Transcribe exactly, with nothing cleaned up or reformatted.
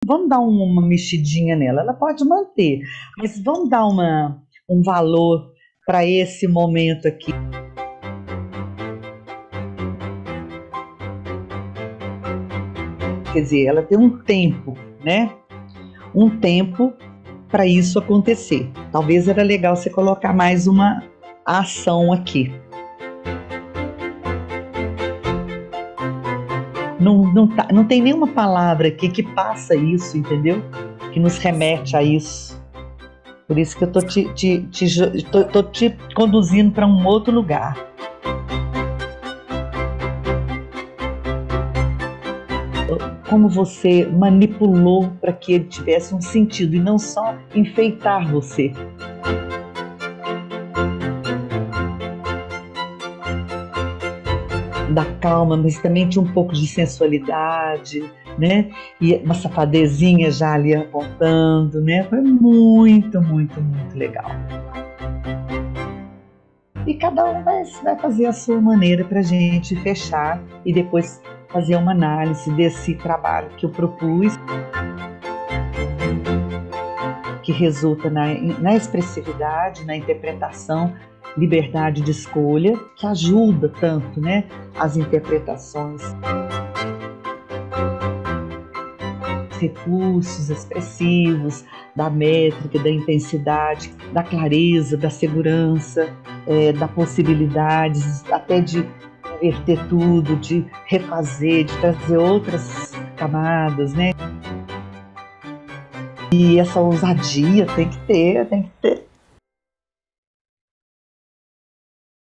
vamos dar um- uma mexidinha nela. Ela pode manter, mas vamos dar uma, um valor para esse momento aqui. Quer dizer, ela tem um tempo, né? Um tempo para isso acontecer. Talvez era legal você colocar mais uma ação aqui. Não, não, tá, não tem nenhuma palavra aqui que passa isso, entendeu? Que nos remete a isso. Por isso que eu tô te, te, te, tô, tô te conduzindo para um outro lugar. Como você manipulou para que ele tivesse um sentido e não só enfeitar você. Da calma, mas também tinha um pouco de sensualidade, né? E uma safadezinha já ali apontando, né? Foi muito, muito, muito legal. E cada um vai, vai fazer a sua maneira para a gente fechar e depois fazer uma análise desse trabalho que eu propus, que resulta na, na expressividade, na interpretação, liberdade de escolha, que ajuda tanto, né, as interpretações. Recursos expressivos, da métrica, da intensidade, da clareza, da segurança, é, da possibilidade, até de inverter tudo, de refazer, de trazer outras camadas, né? E essa ousadia tem que ter, tem que ter.